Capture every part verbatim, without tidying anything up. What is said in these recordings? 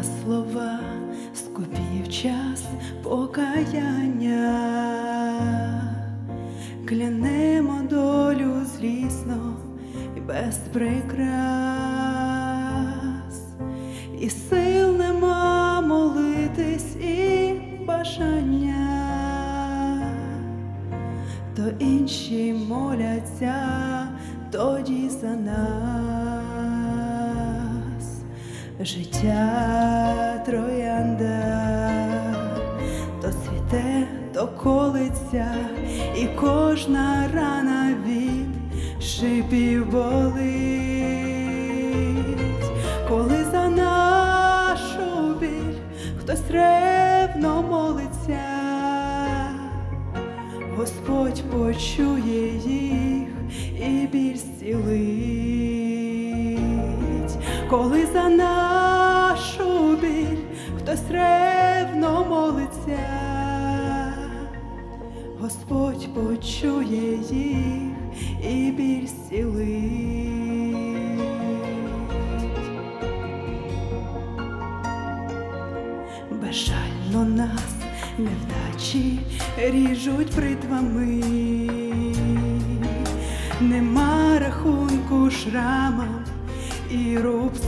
слова, скупів час покаяння, клянемо долю злісно і без прикрас, і сил нема молитись, і бажання, то інші моляться тоді за нас. Життя троянда, то цвіте, то колиться, і кожна рана від шипів болить. Коли за нашу біль хтось ревно молиться, Господь почує їх і біль зцілить. Коли за нашу біль хтось ревно молиться, Господь почує їх і біль зцілить. Безжально нас невдачі ріжуть бритвами, нема рахунку шрамам і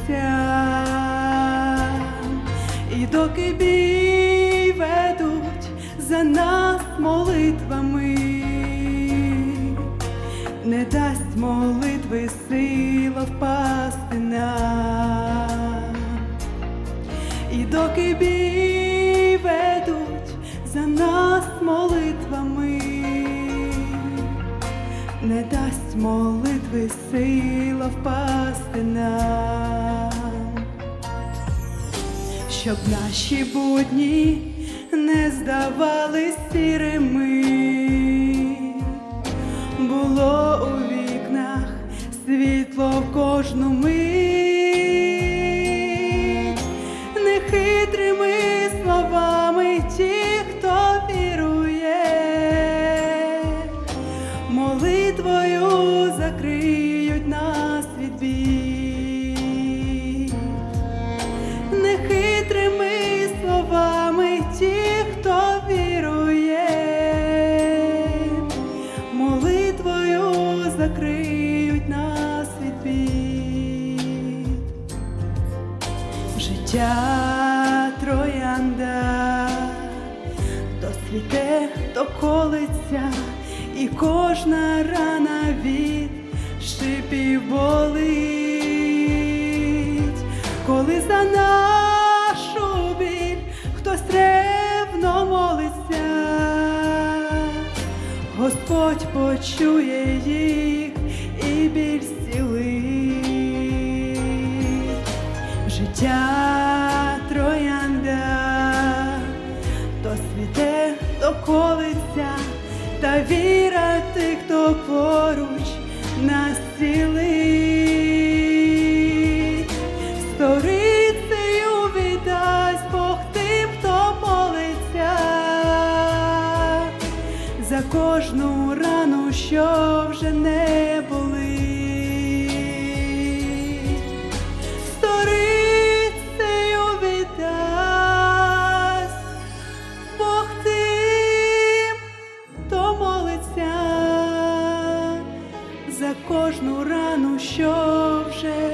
рубцям, і доки бій ведуть за нас молитвами, не дасть молитви сила впасти нам. І доки бій ведуть за нас молитвами, не дасть молитви сила впасти нам. Щоб наші будні не здавались сірими, було у вікнах світло в кожну мить. Нехитрими словами ті, хто вірує, молитвою закриють нас від бід. Нехитрими словами ті, хто вірує, молитвою закриють нас від бід. Життя троянда, то цвіте, то колиться, і кожна рана від шипів болить. Коли за нашу біль хтось ревно молиться, Господь почує їх і біль зцілить. Життя троянда, то цвіте, то колиться, та віра тих, хто поруч нас цілить. Сторицею віддасть Бог тим, хто молиться, за кожну рану, що вже не болить. Сторицею віддасть Бог тим, хто молиться, за кожну рану, що вже